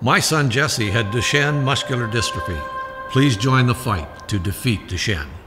My son Jesse had Duchenne muscular dystrophy. Please join the fight to defeat Duchenne.